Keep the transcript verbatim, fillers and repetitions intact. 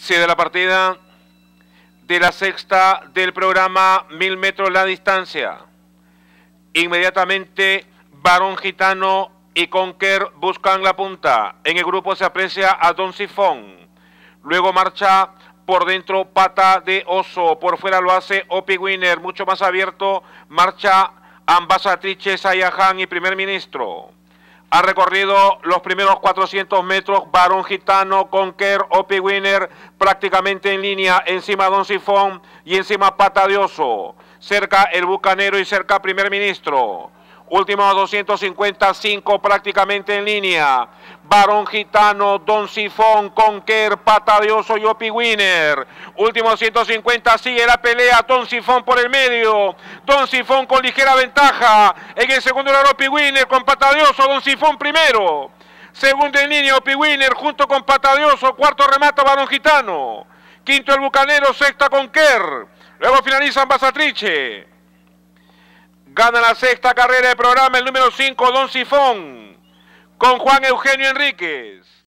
Inicio de la partida de la sexta del programa Mil metros la distancia. Inmediatamente Barón Gitano y Conquer buscan la punta. En el grupo se aprecia a Don Sifón. Luego marcha por dentro Pata de Oso. Por fuera lo hace Opi Winner. Mucho más abierto marcha Ambasatrice, Sayahan y Primer Ministro. Ha recorrido los primeros cuatrocientos metros Barón Gitano, Conquer, Opi Winner, prácticamente en línea, encima Don Sifón y encima Pata de Oso. Cerca el Bucanero y cerca Primer Ministro. Últimos doscientos cincuenta y cinco prácticamente en línea. Barón Gitano, Don Sifón, Conquer, Pata de Oso y Opi Winner. Últimos ciento cincuenta, sigue la pelea. Don Sifón por el medio. Don Sifón con ligera ventaja. En el segundo lugar Opi Winner con Pata de Oso. Don Sifón primero. Segundo en línea Opi Winner junto con Pata de Oso. Cuarto remata Barón Gitano. Quinto el Bucanero, sexta Conquer. Luego finaliza Ambasatrice. Gana la sexta carrera del programa el número cinco, Don Sifón, con Juan Eugenio Enríquez.